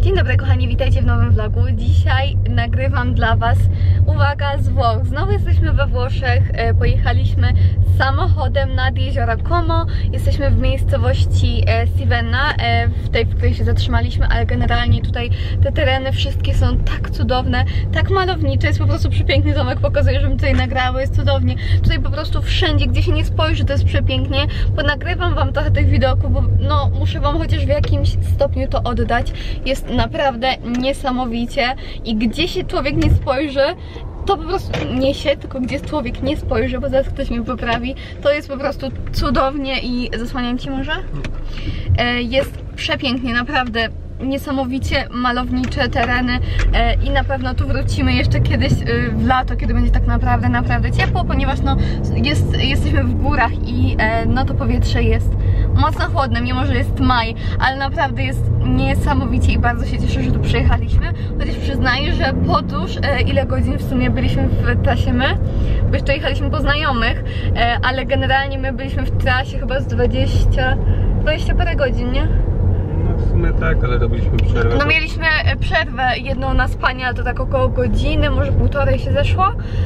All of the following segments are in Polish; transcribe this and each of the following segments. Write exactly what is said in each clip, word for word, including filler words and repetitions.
Dzień dobry kochani, witajcie w nowym vlogu. Dzisiaj nagrywam dla was, uwaga, z Włoch. Znowu jesteśmy we Włoszech, e, pojechaliśmy samochodem nad jezioro Como. Jesteśmy w miejscowości e, Sivenna, e, w tej, w której się zatrzymaliśmy, ale generalnie tutaj te tereny wszystkie są tak cudowne, tak malownicze, jest po prostu przepiękny domek, pokazuję, żebym tutaj nagrała, jest cudownie. Tutaj po prostu wszędzie, gdzie się nie spojrzy, to jest przepięknie, bo nagrywam wam trochę tych widoków, bo no, muszę wam chociaż w jakimś stopniu to oddać. Jest naprawdę niesamowicie i gdzie się człowiek nie spojrzy, to po prostu nie się, tylko gdzie człowiek nie spojrzy, bo zaraz ktoś mnie poprawi, to jest po prostu cudownie i zasłaniam ci może? Jest przepięknie, naprawdę niesamowicie malownicze tereny e, i na pewno tu wrócimy jeszcze kiedyś e, w lato, kiedy będzie tak naprawdę, naprawdę ciepło, ponieważ no jest, jesteśmy w górach i e, no to powietrze jest mocno chłodne, mimo że jest maj, ale naprawdę jest niesamowicie i bardzo się cieszę, że tu przyjechaliśmy, chociaż przyznaję, że podróż, e, ile godzin w sumie byliśmy w trasie my, bo jeszcze jechaliśmy po znajomych, e, ale generalnie my byliśmy w trasie chyba z dwadzieścia, dwadzieścia parę godzin, nie? W sumie tak, ale robiliśmy przerwę. No mieliśmy przerwę jedną na spanie, ale to tak około godziny, może półtorej się zeszło,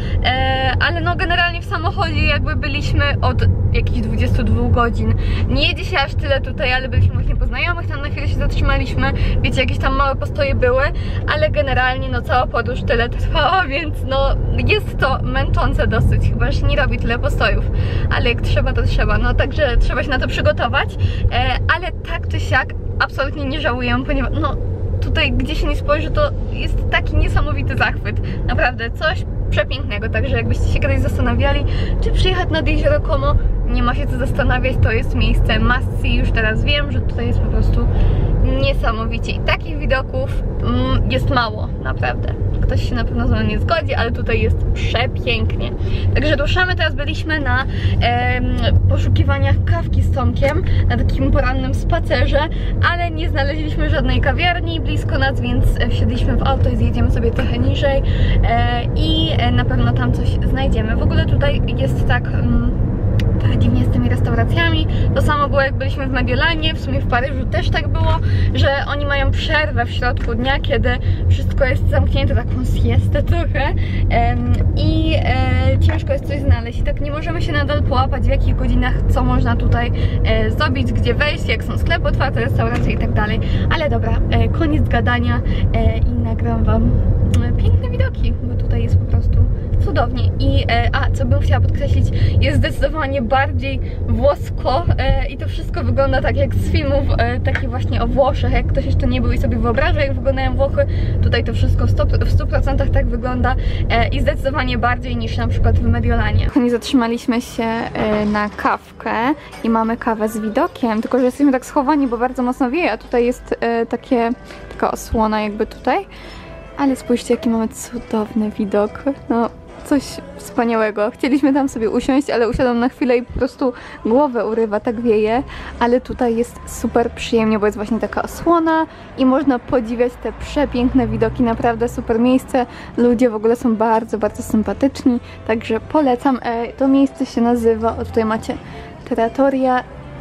e, ale no generalnie w samochodzie jakby byliśmy od jakichś dwudziestu dwóch godzin. Nie jedzie się aż tyle tutaj, ale byliśmy właśnie po znajomych, tam na chwilę się zatrzymaliśmy, wiecie, jakieś tam małe postoje były, ale generalnie no cała podróż tyle trwała, więc no jest to męczące dosyć, chyba że się nie robi tyle postojów, ale jak trzeba, to trzeba, no także trzeba się na to przygotować, e, ale tak czy siak absolutnie nie żałuję, ponieważ no tutaj gdzie się nie spojrzy, to jest taki niesamowity zachwyt, naprawdę coś przepięknego, także jakbyście się kiedyś zastanawiali, czy przyjechać nad jezioro Como, nie ma się co zastanawiać, to jest miejsce must see, już teraz wiem, że tutaj jest po prostu niesamowicie i takich widoków mm, jest mało, naprawdę. Ktoś się na pewno z mną nie zgodzi, ale tutaj jest przepięknie. Także ruszamy, teraz byliśmy na e, poszukiwaniach kawki z Tomkiem, na takim porannym spacerze, ale nie znaleźliśmy żadnej kawiarni blisko nas, więc wsiedliśmy w auto i zjedziemy sobie trochę niżej e, i na pewno tam coś znajdziemy. W ogóle tutaj jest tak... Mm, trochę dziwnie z tymi restauracjami. To samo było jak byliśmy w Mediolanie, w sumie w Paryżu też tak było, że oni mają przerwę w środku dnia, kiedy wszystko jest zamknięte, taką siestę trochę um, i e, ciężko jest coś znaleźć i tak nie możemy się nadal połapać, w jakich godzinach co można tutaj e, zrobić, gdzie wejść, jak są sklepy otwarte, restauracje i tak dalej. Ale dobra, e, koniec gadania e, i nagram wam e, piękne widoki, bo tutaj jest po prostu cudownie i e, a co bym chciała podkreślić, jest zdecydowanie bardziej włosko e, i to wszystko wygląda tak jak z filmów e, takich właśnie o Włoszech, jak ktoś jeszcze nie był i sobie wyobraża, jak wyglądają Włochy, tutaj to wszystko w stu procentach tak wygląda e, i zdecydowanie bardziej niż na przykład w Mediolanie. Nie zatrzymaliśmy się e, na kawkę i mamy kawę z widokiem, tylko że jesteśmy tak schowani, bo bardzo mocno wieje, a tutaj jest e, takie, taka osłona jakby tutaj, ale spójrzcie jaki mamy cudowny widok, no coś wspaniałego. Chcieliśmy tam sobie usiąść, ale usiadłam na chwilę i po prostu głowę urywa, tak wieje, ale tutaj jest super przyjemnie, bo jest właśnie taka osłona i można podziwiać te przepiękne widoki, naprawdę super miejsce, ludzie w ogóle są bardzo, bardzo sympatyczni, także polecam. To miejsce się nazywa, o tutaj macie Trattoria,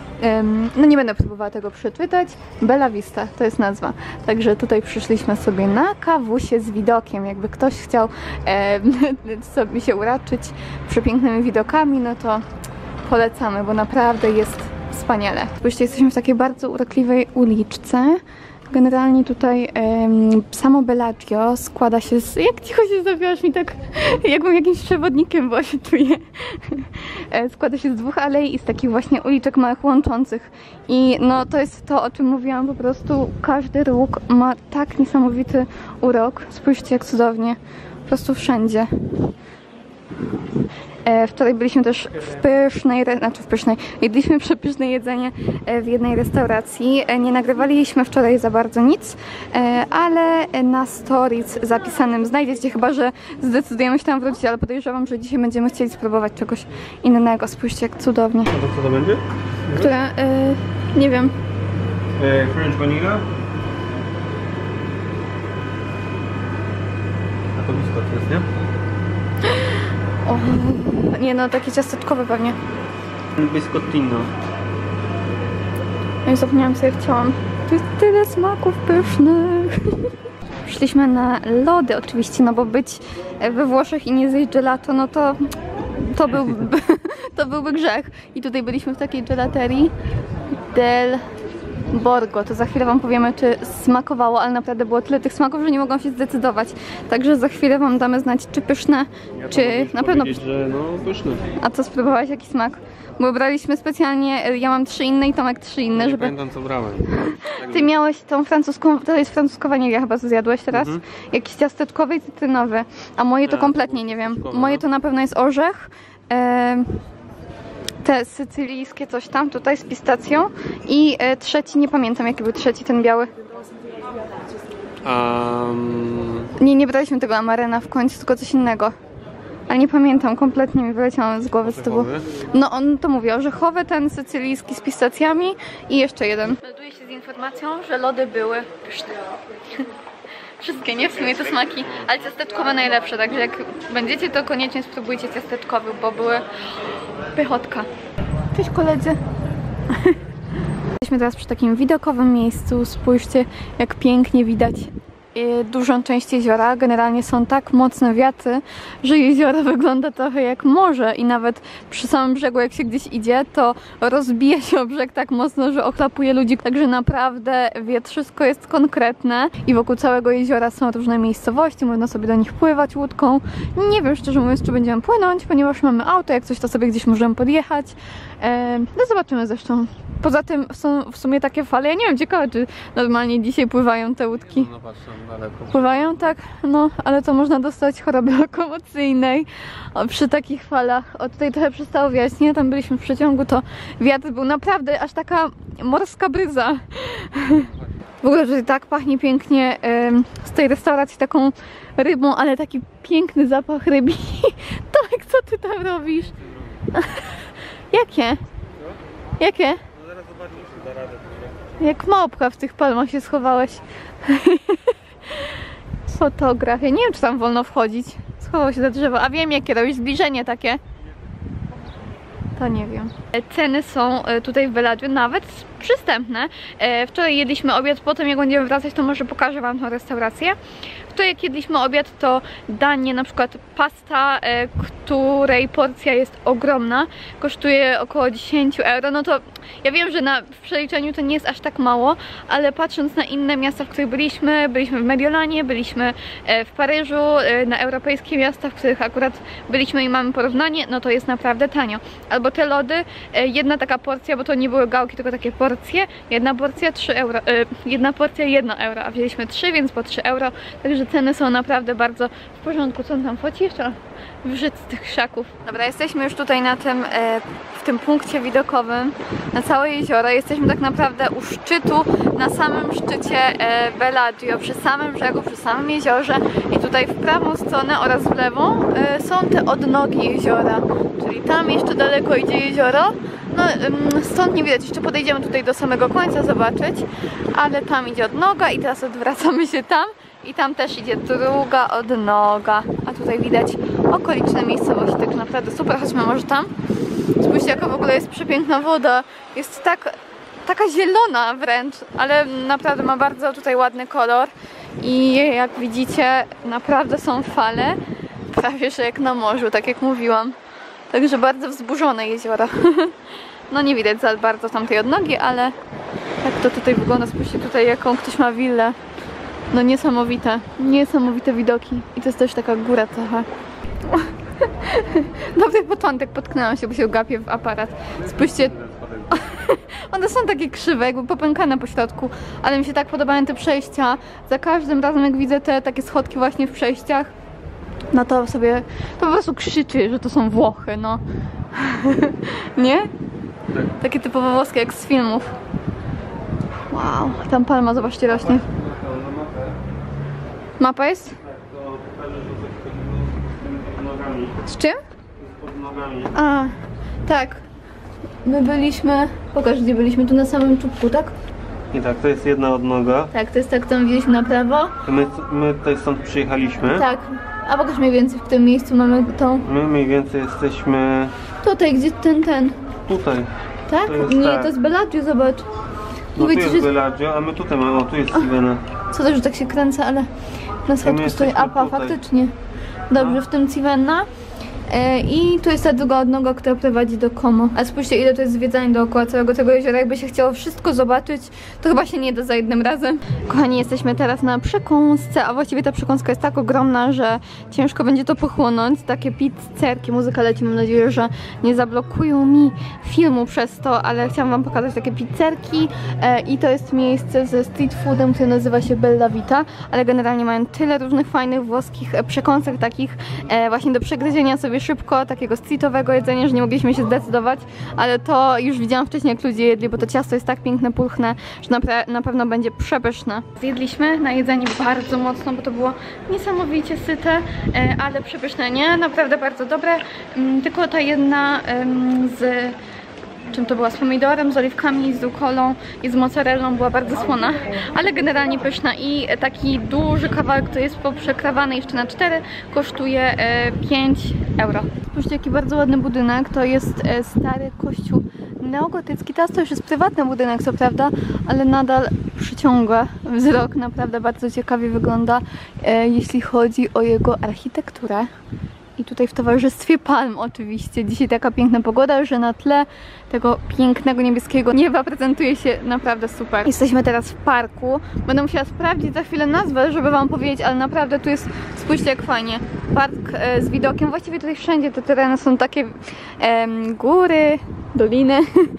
Um, no nie będę próbowała tego przeczytać, Bella Vista to jest nazwa, także tutaj przyszliśmy sobie na kawusie z widokiem, jakby ktoś chciał um, sobie się uraczyć przepięknymi widokami, no to polecamy, bo naprawdę jest wspaniale. Spójrzcie, jesteśmy w takiej bardzo urokliwej uliczce. Generalnie tutaj um, samo Bellagio składa się z... Jak cicho się zrobiłaś mi tak, jakbym jakimś przewodnikiem była, się czuję. Składa się z dwóch alei i z takich właśnie uliczek małych łączących. I no to jest to, o czym mówiłam, po prostu każdy róg ma tak niesamowity urok. Spójrzcie jak cudownie, po prostu wszędzie. E, wczoraj byliśmy też w pysznej, znaczy w pysznej, jedliśmy przepyszne jedzenie w jednej restauracji. E, nie nagrywaliśmy wczoraj za bardzo nic, e, ale na stories zapisanym znajdziecie, chyba że zdecydujemy się tam wrócić, ale podejrzewam, że dzisiaj będziemy chcieli spróbować czegoś innego. Spójrzcie jak cudownie. A to co to będzie? Która, e, nie wiem. E, French vanilla? A to biskot jest, nie? O, nie no, takie ciasteczkowe pewnie. Biscottino. Ja zapomniałam co ja chciałam. Tu jest tyle smaków pysznych. Szliśmy na lody oczywiście, no bo być we Włoszech i nie zjeść gelato, no to to byłby, to byłby grzech. I tutaj byliśmy w takiej gelaterii del Borgo. To za chwilę wam powiemy, czy smakowało, ale naprawdę było tyle tych smaków, że nie mogłam się zdecydować. Także za chwilę wam damy znać, czy pyszne, ja czy na pewno pyszne. Że no pyszne. A co spróbowałeś? Jaki smak? Bo braliśmy specjalnie, ja mam trzy inne i Tomek trzy inne, Nie żeby... pamiętam co brałem. Ty miałeś tą francuską, to jest francuska wanilia chyba, co zjadłeś teraz? Mhm. Jakiś ciasteczkowy i cytrynowy. A moje to Nie, kompletnie to nie wiem. ciasteczkowe, Moje no. to na pewno jest orzech. E, te sycylijskie coś tam, tutaj z pistacją. I e, trzeci, nie pamiętam jaki był trzeci, ten biały. Um... Nie, nie braliśmy tego amarena w końcu, tylko coś innego. Ale nie pamiętam, kompletnie mi wyleciało z głowy z tyłu. No on to mówi, orzechowy, ten sycylijski z pistacjami i jeszcze jeden. Melduję się z informacją, że lody były pyszne. Wszystkie, nie? W sumie te smaki, ale ciasteczkowe najlepsze, także jak będziecie, to koniecznie spróbujcie ciasteczkowych, bo były pychotka. Cześć koledzy! Jesteśmy teraz przy takim widokowym miejscu, spójrzcie jak pięknie widać dużą część jeziora. Generalnie są tak mocne wiatry, że jezioro wygląda trochę jak morze i nawet przy samym brzegu jak się gdzieś idzie, to rozbija się o brzeg tak mocno, że ochlapuje ludzi. Także naprawdę wietrzysko jest konkretne i wokół całego jeziora są różne miejscowości, można sobie do nich pływać łódką. Nie wiem szczerze mówiąc, czy będziemy płynąć, ponieważ mamy auto, jak coś to sobie gdzieś możemy podjechać. Eee, no zobaczymy zresztą. Poza tym są w sumie takie fale, ja nie wiem, ciekawe czy normalnie dzisiaj pływają te łódki. No patrz, tam daleko. Pływają tak, no ale to można dostać choroby lokomocyjnej o, przy takich falach. O tutaj trochę przestało wiać, nie? Tam byliśmy w przeciągu, to wiatr był naprawdę aż taka morska bryza. W ogóle tutaj tak pachnie pięknie ym, z tej restauracji taką rybą, ale taki piękny zapach rybi. Tomek, co ty tam robisz? Jakie? Jakie? No zaraz zobaczysz, czy da radę. Jak małpka w tych palmach się schowałeś. Fotograf. Ja nie wiem, czy tam wolno wchodzić. Schował się za drzewo. A wiem, jakie robisz zbliżenie takie. To nie wiem. Ceny są tutaj w Bellagio nawet przystępne. Wczoraj jedliśmy obiad, potem jak będziemy wracać, to może pokażę wam tą restaurację. Wczoraj jak jedliśmy obiad, to danie, na przykład pasta, której porcja jest ogromna, kosztuje około dziesięć euro. No to ja wiem, że na, w przeliczeniu to nie jest aż tak mało, ale patrząc na inne miasta, w których byliśmy, byliśmy w Mediolanie, byliśmy w Paryżu, na europejskie miasta, w których akurat byliśmy i mamy porównanie, no to jest naprawdę tanio. Albo te lody, jedna taka porcja, bo to nie były gałki, tylko takie porcje, jedna porcja trzy euro, jedna porcja jedno euro, a wzięliśmy trzy, więc po trzy euro, także ceny są naprawdę bardzo w porządku. Co on tam foci jeszcze? Wyżyć z tych krzaków. Dobra, jesteśmy już tutaj na tym, e, w tym punkcie widokowym na całe jezioro. Jesteśmy tak naprawdę u szczytu, na samym szczycie e, Bellagio, przy samym brzegu, przy samym jeziorze i tutaj w prawą stronę oraz w lewą e, są te odnogi jeziora, czyli tam jeszcze daleko idzie jezioro. No stąd nie widać, jeszcze podejdziemy tutaj do samego końca zobaczyć, ale tam idzie odnoga i teraz odwracamy się tam. I tam też idzie druga odnoga, a tutaj widać okoliczne miejscowości, tak naprawdę super, chodźmy może tam. Spójrzcie, jaka w ogóle jest przepiękna woda, jest tak, taka zielona wręcz, ale naprawdę ma bardzo tutaj ładny kolor i jak widzicie naprawdę są fale, prawie że jak na morzu, tak jak mówiłam, także bardzo wzburzone jezioro. No nie widać za bardzo tamtej odnogi, ale jak to tutaj wygląda, spójrzcie tutaj jaką ktoś ma willę. No niesamowite, niesamowite widoki. I to jest też taka góra trochę. Dobry początek, potknęłam się, bo się gapię w aparat. Spójrzcie, one są takie krzywe, jakby popękane po środku, ale mi się tak podobają te przejścia. Za każdym razem jak widzę te takie schodki właśnie w przejściach, no to sobie, to po prostu krzyczy, że to są Włochy, no. Nie? Takie typowo włoskie, jak z filmów. Wow, tam palma, zobaczcie, rośnie. Mapa jest? Z czym? Pod nogami. A, tak. My byliśmy... Pokaż, gdzie byliśmy. Tu na samym czubku, tak? I tak, to jest jedna odnoga. Tak, to jest tak, tam widzieliśmy na prawo. My, my tutaj stąd przyjechaliśmy. Tak. A pokaż mniej więcej, w którym miejscu mamy tą... My mniej więcej jesteśmy... Tutaj, gdzie ten, ten. Tutaj. Tak? To jest Nie, tak. to jest Bellagio, zobacz. No tu wiecie, jest że... Bellagio, a my tutaj mamy, o tu jest Civena. Co też, że tak się kręcę, ale na schodku stoi Apa, tutaj. faktycznie. Dobrze, w tym Civena. E, I tu jest ta druga odnoga, która prowadzi do Como. A spójrzcie, ile to jest zwiedzań dookoła całego tego jeziora. Jakby się chciało wszystko zobaczyć, to chyba się nie da za jednym razem. Kochani, jesteśmy teraz na przekąsce, a właściwie ta przekąska jest tak ogromna, że ciężko będzie to pochłonąć. Takie pizzerki, muzyka leci, mam nadzieję, że nie zablokują mi filmu przez to, ale chciałam wam pokazać takie pizzerki e, i to jest miejsce ze street foodem, które nazywa się Bella Vita, ale generalnie mają tyle różnych fajnych włoskich przekąsek, takich e, właśnie do przegryzienia sobie szybko, takiego streetowego jedzenia, że nie mogliśmy się zdecydować, ale to już widziałam wcześniej, jak ludzie jedli, bo to ciasto jest tak piękne, pulchne, że na, na pewno będzie przepyszne. Zjedliśmy na jedzenie bardzo mocno, bo to było niesamowicie syte, ale przepyszne, nie? Naprawdę bardzo dobre, tylko ta jedna z... czym to była, z pomidorem, z oliwkami, z rukolą i z mozzarellą była bardzo słona, ale generalnie pyszna i taki duży kawałek, który jest poprzekrawany jeszcze na cztery, kosztuje pięć euro. Spójrzcie, jaki bardzo ładny budynek, to jest stary kościół neogotycki, teraz to już jest prywatny budynek, co prawda, ale nadal przyciąga wzrok, naprawdę bardzo ciekawie wygląda, jeśli chodzi o jego architekturę. I tutaj w towarzystwie palm oczywiście. Dzisiaj taka piękna pogoda, że na tle tego pięknego niebieskiego nieba prezentuje się naprawdę super. Jesteśmy teraz w parku. Będę musiała sprawdzić za chwilę nazwę, żeby wam powiedzieć, ale naprawdę tu jest, spójrzcie jak fajnie. Park e, z widokiem. Właściwie tutaj wszędzie te tereny są takie e, góry, doliny,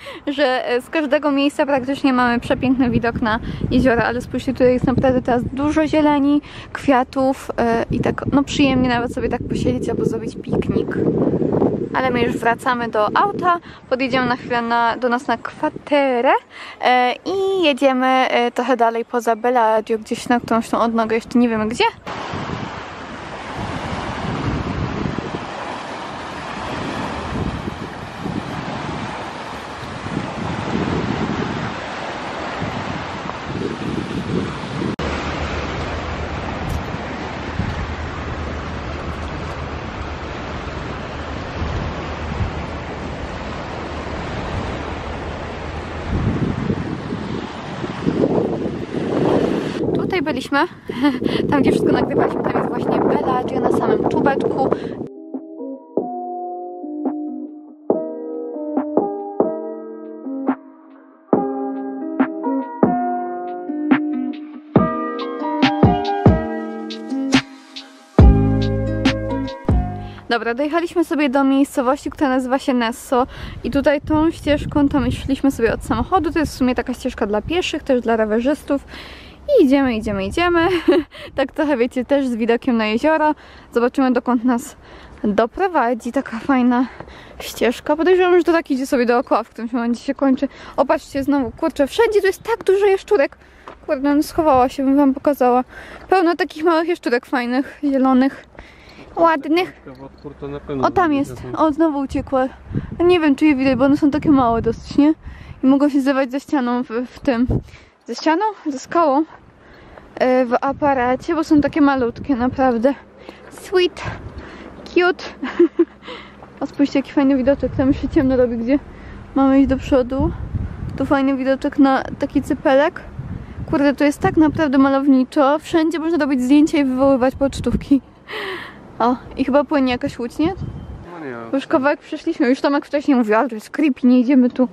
że z każdego miejsca praktycznie mamy przepiękny widok na jeziora, ale spójrzcie, tutaj jest naprawdę teraz dużo zieleni, kwiatów e, i tak no przyjemnie nawet sobie tak posiedzieć albo zrobić piknik. Ale my już wracamy do auta, podjedziemy na chwilę na, do nas na kwaterę e, i jedziemy e, trochę dalej poza Bellagio, gdzieś na którąś tą odnogę, jeszcze nie wiemy gdzie. Tutaj byliśmy, tam gdzie wszystko nagrywaliśmy, tam jest właśnie Bellagio na samym czubeczku. Dobra, dojechaliśmy sobie do miejscowości, która nazywa się Nesso i tutaj tą ścieżką tam szliśmy sobie od samochodu, to jest w sumie taka ścieżka dla pieszych, też dla rowerzystów. I idziemy, idziemy, idziemy. Tak trochę, wiecie, też z widokiem na jezioro. Zobaczymy, dokąd nas doprowadzi. Taka fajna ścieżka. Podejrzewam, że to tak idzie sobie dookoła, w którymś momencie się kończy. O, patrzcie, znowu, kurczę, wszędzie tu jest tak dużo jaszczurek. Kurde, no schowała się, bym wam pokazała. Pełno takich małych jaszczurek fajnych, zielonych, ładnych. O, tam jest. O, znowu uciekła. Nie wiem, czy je widać, bo one są takie małe dosyć, nie? I mogą się zdawać ze ścianą w, w tym. Ze ścianą? Ze skałą? W aparacie, bo są takie malutkie, naprawdę. Sweet. Cute. O, spójrzcie, jaki fajny widoczek. Tam już się ciemno robi, gdzie mamy iść do przodu. Tu fajny widoczek na taki cypelek. Kurde, to jest tak naprawdę malowniczo. Wszędzie można robić zdjęcia i wywoływać pocztówki. O, i chyba płynie jakaś łódź, nie? No nie. Już kawałek przeszliśmy. Już Tomek wcześniej mówił, ale to jest creepy, nie idziemy tu.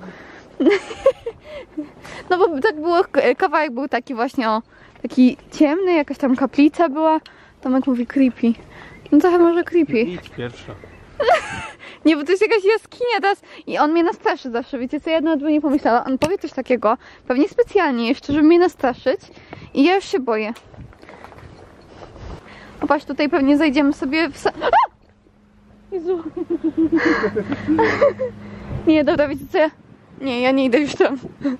No bo tak było, kawałek był taki właśnie, o, taki ciemny, jakaś tam kaplica była. Tomek mówi creepy. No trochę może creepy. Idź pierwsza. Nie, bo to jest jakaś jaskinia teraz i on mnie nastraszy zawsze, wiecie co, ja nawet bym nie pomyślała. On powie coś takiego, pewnie specjalnie jeszcze, żeby mnie nastraszyć i ja już się boję. O, patrz, tutaj pewnie zajdziemy sobie w... Jezu. Nie, dobra, wiecie co, ja... Nie, ja nie idę już tam.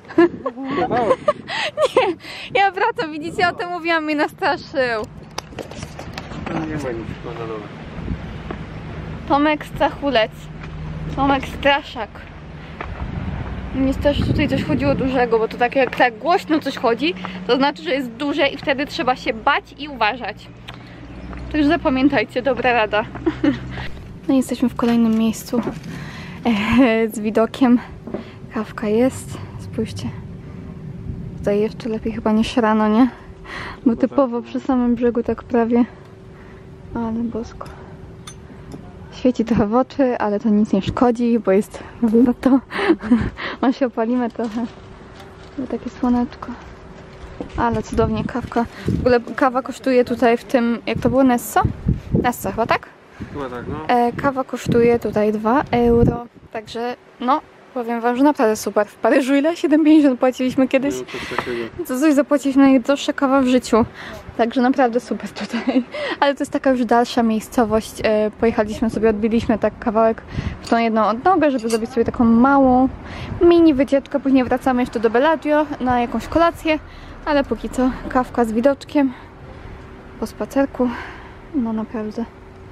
Nie, ja wracam, widzicie, o tym mówiłam, mnie nastraszył. Nie ma nic na dole. Tomek Strachulec. Tomek Straszak. Mnie też tutaj coś chodziło dużego, bo to tak jak tak głośno coś chodzi, to znaczy, że jest duże i wtedy trzeba się bać i uważać. Także zapamiętajcie, dobra rada. No i jesteśmy w kolejnym miejscu z widokiem. Kawka jest, spójrzcie. tutaj jeszcze lepiej chyba niż rano, nie? Bo typowo przy samym brzegu tak prawie. Ale bosko. Świeci trochę w oczy, ale to nic nie szkodzi, bo jest lato. On się opalimy trochę. Bo takie słoneczko. Ale cudownie, kawka. W ogóle kawa kosztuje tutaj w tym, jak to było, Nesso? Nesso chyba, tak? Chyba tak, no. E, kawa kosztuje tutaj dwa euro. Także no, powiem wam, że naprawdę super. W Paryżu ile? siedem pięćdziesiąt płaciliśmy kiedyś. No, coś takiego. To coś zapłaciliśmy najdroższa kawa w życiu. Także naprawdę super tutaj. Ale to jest taka już dalsza miejscowość. E, pojechaliśmy sobie, odbiliśmy tak kawałek w tą jedną odnogę, żeby zrobić sobie taką małą mini wycieczkę. Później wracamy jeszcze do Bellagio na jakąś kolację. Ale póki co kawka z widoczkiem. Po spacerku. No naprawdę.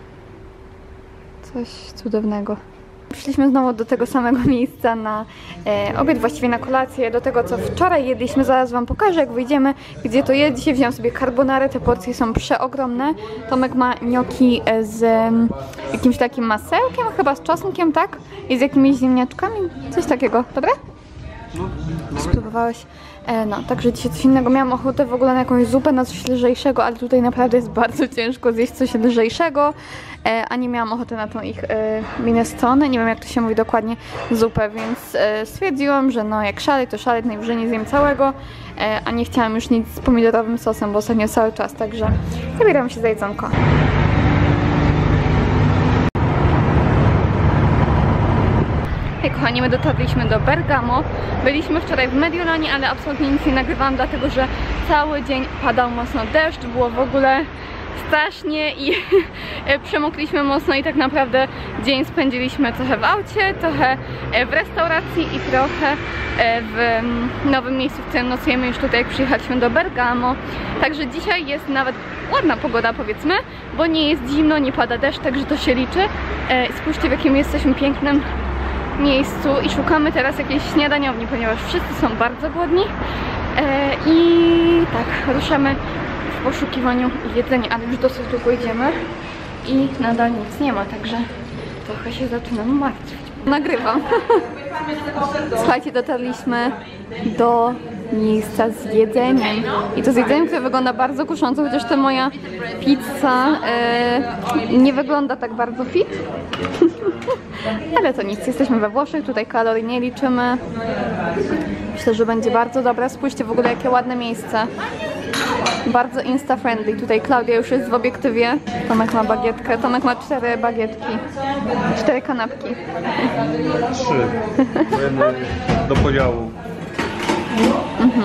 Coś cudownego. Przyszliśmy znowu do tego samego miejsca na e, obiad, właściwie na kolację, do tego co wczoraj jedliśmy. Zaraz wam pokażę, jak wyjdziemy, gdzie to jest. Dzisiaj wziąłem sobie carbonarę, te porcje są przeogromne. Tomek ma gnocchi z e, jakimś takim masełkiem, chyba z czosnkiem, tak? I z jakimiś ziemniaczkami, coś takiego, dobre? No, nawet. Spróbowałeś? E, no, także dzisiaj coś innego. Miałam ochotę w ogóle na jakąś zupę, na coś lżejszego, ale tutaj naprawdę jest bardzo ciężko zjeść coś lżejszego, e, a nie miałam ochoty na tą ich e, minestrone, nie wiem jak to się mówi dokładnie, zupę, więc e, stwierdziłam, że no jak szaleć, to szaleć, najwyżej nie zjem całego, e, a nie chciałam już nic z pomidorowym sosem, bo ostatnio cały czas, także zabieram się za jedzonko. Hej kochani, my dotarliśmy do Bergamo. Byliśmy wczoraj w Mediolanie, ale absolutnie nic nie nagrywałam, dlatego że cały dzień padał mocno deszcz, było w ogóle strasznie i przemokliśmy mocno i tak naprawdę dzień spędziliśmy trochę w aucie, trochę w restauracji i trochę w nowym miejscu, w którym nocujemy już tutaj, jak przyjechaliśmy do Bergamo. Także dzisiaj jest nawet ładna pogoda, powiedzmy, bo nie jest zimno, nie pada deszcz, także to się liczy. Spójrzcie, w jakim jesteśmy pięknym miejscu i szukamy teraz jakiejś śniadaniowni, ponieważ wszyscy są bardzo głodni e, i tak, ruszamy w poszukiwaniu jedzenia, ale już dosyć długo idziemy i nadal nic nie ma, także trochę się zaczynam martwić. Nagrywam. Słuchajcie, dotarliśmy do miejsca z jedzeniem i to z jedzeniem, które wygląda bardzo kusząco, chociaż ta moja pizza e, nie wygląda tak bardzo fit. Ale to nic, jesteśmy we Włoszech, tutaj kalorii nie liczymy. Myślę, że będzie bardzo dobre. Spójrzcie w ogóle, jakie ładne miejsce. Bardzo insta-friendly. Tutaj Klaudia już jest w obiektywie. Tomek ma bagietkę. Tomek ma cztery bagietki. Cztery kanapki. Trzy. Jedno do podziału. Mhm.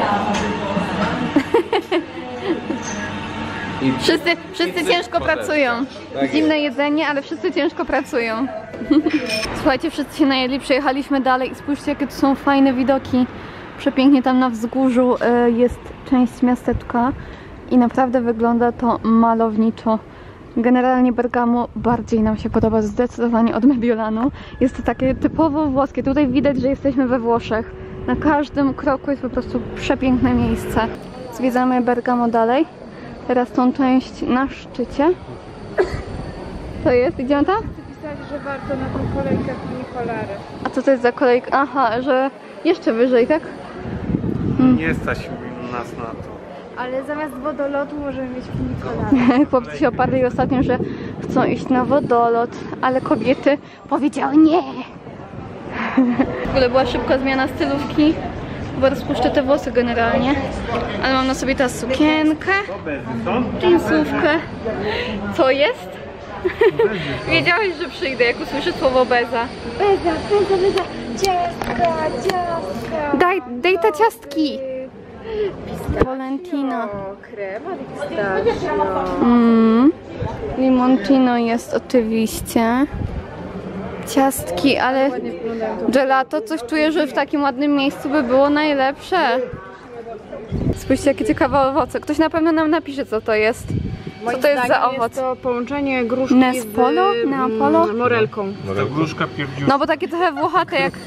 Wszyscy, wszyscy ciężko pracują. Zimne jedzenie, ale wszyscy ciężko pracują. Słuchajcie, wszyscy się najedli, przejechaliśmy dalej i spójrzcie, jakie tu są fajne widoki. Przepięknie tam na wzgórzu jest część miasteczka i naprawdę wygląda to malowniczo. Generalnie Bergamo bardziej nam się podoba zdecydowanie od Mediolanu. Jest to takie typowo włoskie. Tutaj widać, że jesteśmy we Włoszech. Na każdym kroku jest po prostu przepiękne miejsce. Zwiedzamy Bergamo dalej. Teraz tą część na szczycie. To jest? Idziemy tam? Pisali, że warto na tą kolejkę funikulary. A co to jest za kolejka? Aha, że jeszcze wyżej, tak? Hmm. Nie stać nas na to. Ale zamiast wodolotu możemy mieć funikulary. Chłopcy się oparli ostatnio, że chcą iść na wodolot, ale kobiety powiedziały nie. W ogóle była szybka zmiana stylówki, bo rozpuszczę te włosy generalnie. Ale mam na sobie teraz sukienkę, dżinsówkę. Co jest? Wiedziałeś, że przyjdę, jak usłyszę słowo beza. Beza, beza, beza, ciastka, ciastka. Daj, daj te ciastki. Valentino. Krema di pistaccio. Mm. Limoncino jest oczywiście. Ciastki, ale gelato, coś czuję, że w takim ładnym miejscu by było najlepsze. Spójrzcie, jakie ciekawe owoce. Ktoś na pewno nam napisze, co to jest. Co to jest za owoc? Jest to połączenie gruszki Nespolo? z Neapolo? morelką. To gruszka pierdziu. No bo takie trochę włochate jak...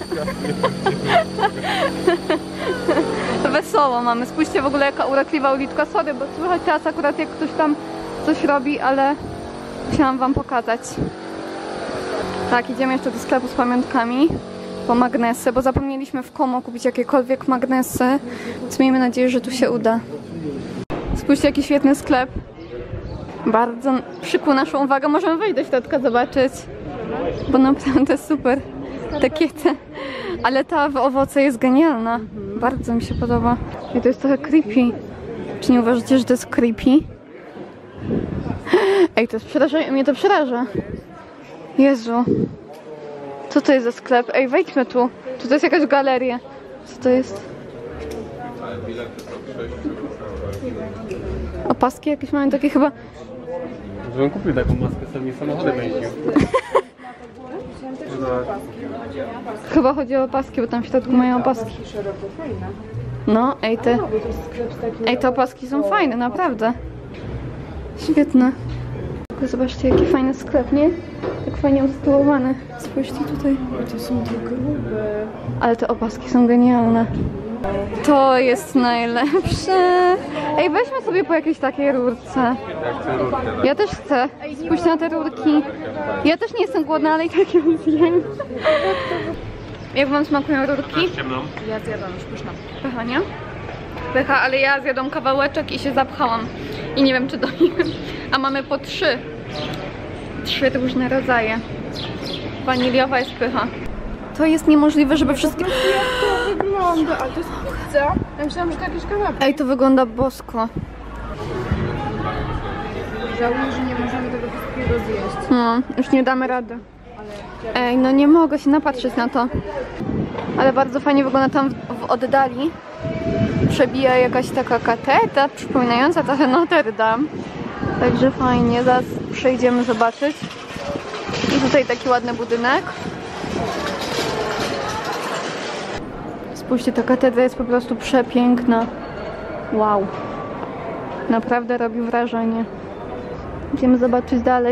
Wesoło mamy. Spójrzcie w ogóle, jaka urokliwa uliczka. Sorry, bo słychać teraz akurat jak ktoś tam coś robi, ale chciałam wam pokazać. Tak, idziemy jeszcze do sklepu z pamiątkami. po magnesy, bo zapomnieliśmy w Como kupić jakiekolwiek magnesy, więc miejmy nadzieję, że tu się uda. Spójrzcie, jaki świetny sklep. Bardzo przykuł naszą uwagę. Możemy wejść do środka, zobaczyć, bo naprawdę super. Takie te... Ale ta w owoce jest genialna. Bardzo mi się podoba. I to jest trochę creepy. Czy nie uważacie, że to jest creepy? Ej, to jest przeraża... mnie to przeraża. Jezu. Co to jest za sklep? Ej, wejdźmy tu. Czy to jest jakaś galeria? Co to jest? Opaski jakieś mamy takie chyba... Żebym kupił taką maskę, sobie samochodem jeździł. Chyba chodzi o opaski, bo tam w środku mają opaski. No, ej te... Ej, te opaski są fajne, naprawdę. Świetne. Zobaczcie, jaki fajny sklep, nie? Tak fajnie usytuowany. Spójrzcie tutaj. To są te grube. Ale te opaski są genialne. To jest najlepsze. Ej, weźmy sobie po jakiejś takiej rurce. Ja też chcę. Spójrzcie na te rurki. Ja też nie jestem głodna, ale i tak ją zjem. Jak wam smakują rurki? Ciemną. Ja zjadłam już pyszna. Pycha, nie? Pycha, ale ja zjadłam kawałeczek i się zapchałam. I nie wiem, czy dojem. A mamy po trzy. Trzy różne rodzaje. Waniliowa jest pycha. To jest niemożliwe, żeby wszystkie... Jak to wygląda? Ale to jest pizza? Ja myślałam, że to jakieś kanapy. Ej, to wygląda bosko. Żałuję, że nie możemy tego wszystkiego zjeść. No, już nie damy rady. Ej, no nie mogę się napatrzeć na to. Ale bardzo fajnie wygląda tam w, w oddali. Przebija jakaś taka katedra, przypominająca trochę Notre Dame. Także fajnie, zaraz przejdziemy zobaczyć. I tutaj taki ładny budynek. Spójrzcie, ta katedra jest po prostu przepiękna. Wow. Naprawdę robi wrażenie. Idziemy zobaczyć dalej.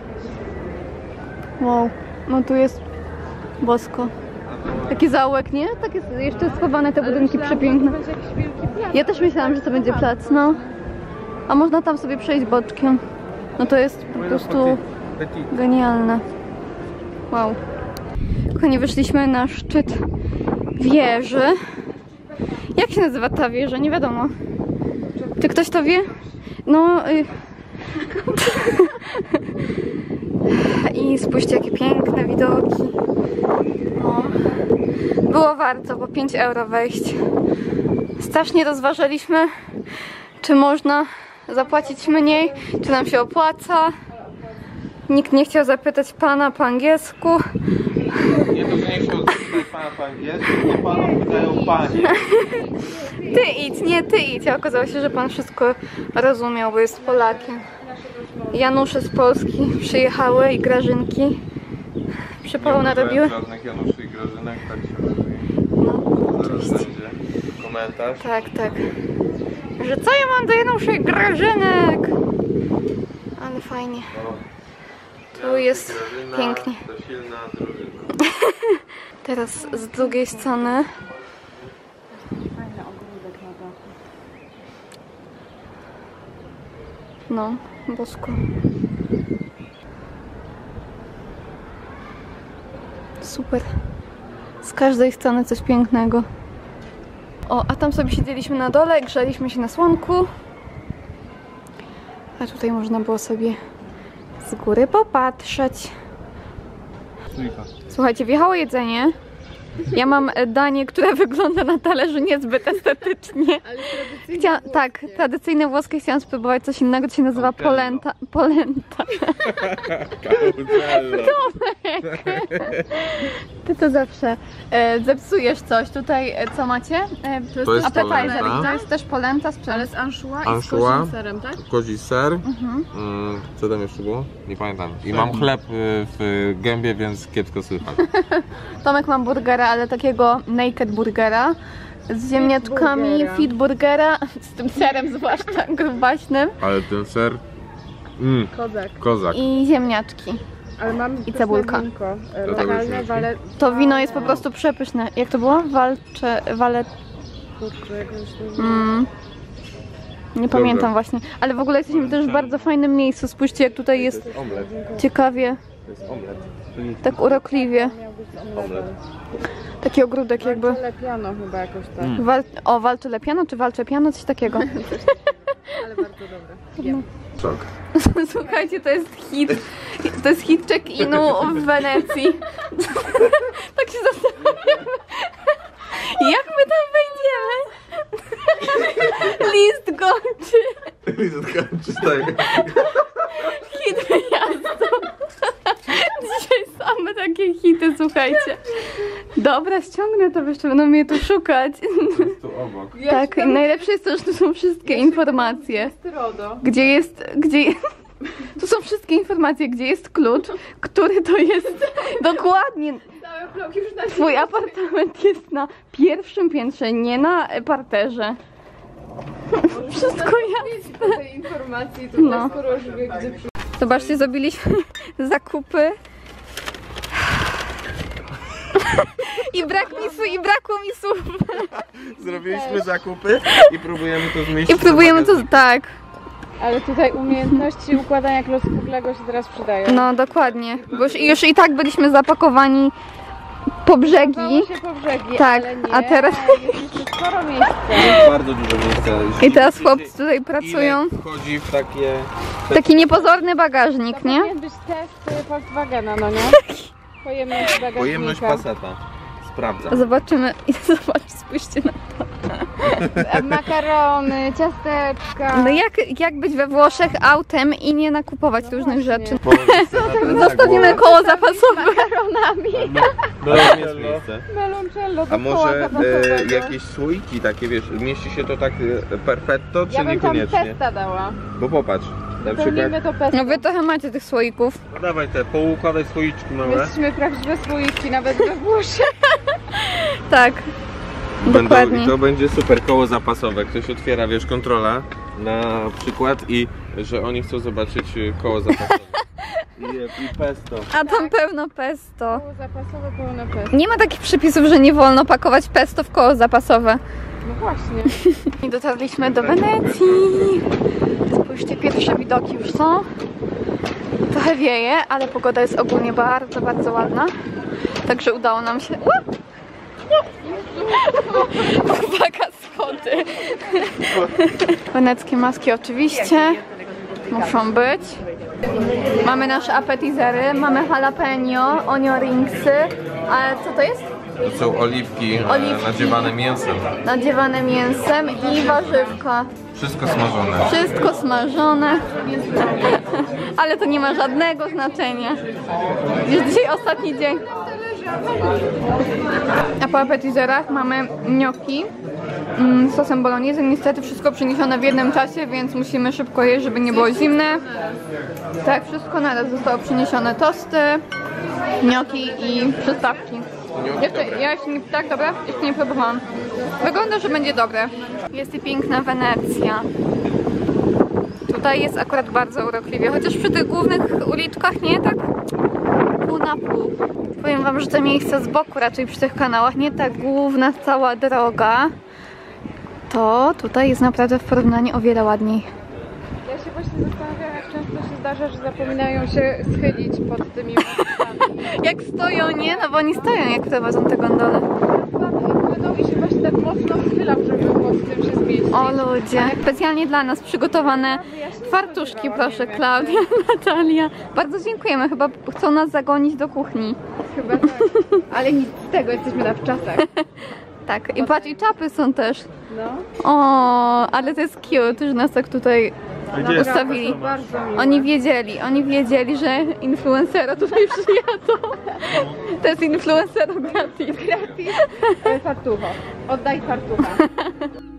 Wow. No tu jest bosko. Taki zaułek, nie? Tak jest jeszcze schowane te budynki przepiękne. To będzie jakiś wielki plac. Ja też myślałam, że to będzie plac, no. A można tam sobie przejść boczkiem. No to jest po prostu genialne. Wow. Kochani, wyszliśmy na szczyt wieży. Jak się nazywa ta wieża? Nie wiadomo. Czy ktoś to wie? No... Y I spójrzcie, jakie piękne widoki. O. Było warto, po pięć euro wejść. Strasznie rozważaliśmy, czy można zapłacić mniej, czy nam się opłaca. Nikt nie chciał zapytać pana po angielsku. Nie to, że nie chciał zapytać pana po angielsku, nie panu pytają panie. Ty idź, nie, ty idź. A okazało się, że pan wszystko rozumiał, bo jest Polakiem. Janusze z Polski przyjechały i Grażynki. Przypału narobiły. Żadnych Januszy i Grażynek, tak się mówi. No, Zaraz będzie komentarz. tak, tak. Że co ja mam do Januszy i Grażynek? Ale fajnie. Tu jest Grażyna, pięknie. To silna drużyna. Teraz z drugiej strony. No, bosko. Super. Z każdej strony coś pięknego. O, a tam sobie siedzieliśmy na dole, grzaliśmy się na słonku. A tutaj można było sobie z góry popatrzeć. Słuchajcie, wjechało jedzenie. Ja mam danie, które wygląda na talerzu niezbyt estetycznie. Ale tradycyjnie Chcia... Tak, tradycyjne włoskie, chciałam spróbować coś innego, to się nazywa polenta. Polenta. Ty to zawsze e, zepsujesz coś. Tutaj e, co macie? E, To jest appetizer. polenta. To jest też polenta z Ale czym? z anchois i z Anchois. kozim serem, tak? Kozi ser. Mhm. Mm, co tam jeszcze było? Nie pamiętam. I mam chleb y, w gębie, więc kiepsko słychać. Tomek ma burgera, ale takiego naked burgera. Z ziemniaczkami, burgera. fit burgera, z tym serem zwłaszcza grubaśnym. Ale ten ser... Mm, Kozak. kozak. I ziemniaczki. Ale mam I cebulka. Winko, e, tego lokalne, już wale... To wino jest po prostu przepyszne. Jak to było? Walcze... Wale... Kurczę, jak on się nazywa? Mm. Nie pamiętam właśnie. Ale w ogóle jesteśmy też w bardzo fajnym miejscu. Spójrzcie, jak tutaj jest Omlet. ciekawie To jest omlet. To nie Tak urokliwie. Miał być omlet. omlet. Taki ogródek jakby. Lepiano chyba jakoś tak. Mm. Wal o, walczy lepiano czy walcze piano? Coś takiego. Ale bardzo dobre. Wiem. Szok. Słuchajcie, to jest hit. To jest hit check-inu w Wenecji. Tak się zastanawiam. Jak my tam wejdziemy? List gończy. Hit wyjazdu. Dzisiaj same takie hity, słuchajcie. Dobra, ściągnę to, bo jeszcze będą mnie tu szukać. Tu obok. Tak, i najlepsze jest to, że tu są wszystkie informacje. RODO. Gdzie jest, gdzie jest, tu są wszystkie informacje, gdzie jest klucz, który to jest, dokładnie. Cały blok już na Twój apartament jest na pierwszym piętrze, nie na parterze. Wszystko jasne. tej informacji tutaj, No. skoro już wie, gdzie przy... Zobaczcie, zrobiliśmy zakupy. I brak mi słów, i brakło mi słów. Zrobiliśmy zakupy i próbujemy to zmieścić. I próbujemy to, tak. Ale tutaj umiejętności układania klocków Lego się teraz przydają. No dokładnie, bo już, już i tak byliśmy zapakowani po brzegi. Chowało się po brzegi, Tak, ale nie, a teraz- jest jeszcze sporo miejsca. Jest bardzo dużo miejsca. I teraz chłopcy tutaj pracują. Ile wchodzi w takie... Taki niepozorny bagażnik, To nie? powinien być test y, Volkswagena, no nie? Pojemność bagażnika. Pojemność paseta. Sprawdzam. Zobaczymy. I zobacz, spójrzcie na to. E, Makarony, ciasteczka. No jak, jak być we Włoszech autem i nie nakupować różnych właśnie. rzeczy? Zostawimy Zostawimy koło zapasowe. makaronami. No jest miejsce. Meloncello, A do koła może e, zapasowego. jakieś słoiki takie, wiesz, mieści się to tak e, perfetto, czy Ja bym tam niekoniecznie? testa dała. Bo popatrz, na przykład... Wypełnimy to pestem. No wy trochę macie tych słoików. No dawaj te, poukładaj słoiczki małe. Jesteśmy prawdziwe słoiki, nawet we Włoszech. Tak. Będą, Dokładnie. I to będzie super koło zapasowe. Ktoś otwiera, wiesz, kontrola na przykład i że oni chcą zobaczyć e, koło zapasowe. I, I pesto. A tam pełno pesto. Koło zapasowe, pełne pesto. Nie ma takich przepisów, że nie wolno pakować pesto w koło zapasowe. No właśnie. I dotarliśmy do Wenecji. Spójrzcie, pierwsze widoki już są. Trochę wieje, ale pogoda jest ogólnie bardzo, bardzo ładna. Także udało nam się... Ua! Uwaga, schody. Weneckie maski oczywiście muszą być. Mamy nasze appetizery, mamy jalapeno, onion ringsy. A co to jest? To są oliwki, e, Oliwki. nadziewane mięsem. Nadziewane mięsem i warzywka. Wszystko smażone. Wszystko smażone. Ale to nie ma żadnego znaczenia. Już dzisiaj ostatni dzień. A po appetizerach mamy gnocchi mm, z sosem bolognese. Niestety wszystko przyniesione w jednym czasie, więc musimy szybko jeść, żeby nie było zimne. Tak, wszystko naraz zostało przyniesione. Tosty, gnocchi i przystawki. Jeszcze, ja jeszcze nie, tak, dobra? Jeszcze nie próbowałam. Wygląda, że będzie dobre. Jest i piękna Wenecja. Tutaj jest akurat bardzo urokliwie, chociaż przy tych głównych uliczkach nie tak pół na pół. Powiem wam, że te miejsca z boku, raczej przy tych kanałach, nie ta główna cała droga, to tutaj jest naprawdę w porównaniu o wiele ładniej. Ja się właśnie zastanawiam, jak często się zdarza, że zapominają się schylić pod tymi mostami. Jak stoją, nie? No bo oni stoją, jak prowadzą te gondole. Płyną i się właśnie tak mocno schylam, żeby pod tym się zmieścić. O ludzie, specjalnie dla nas przygotowane fartuszki, proszę, Klaudia, Natalia. Bardzo dziękujemy, chyba chcą nas zagonić do kuchni. Chyba tak. Ale nic z tego, jesteśmy na wczasach. Tak, i patrz, i czapy są też. No. O, ale to jest cute, że nas tak tutaj ustawili. Bardzo miło. Oni wiedzieli, oni wiedzieli, że influencera tutaj przyjadą. To jest influencero gratis. Gratis. E, Fartucho. Oddaj fartucha.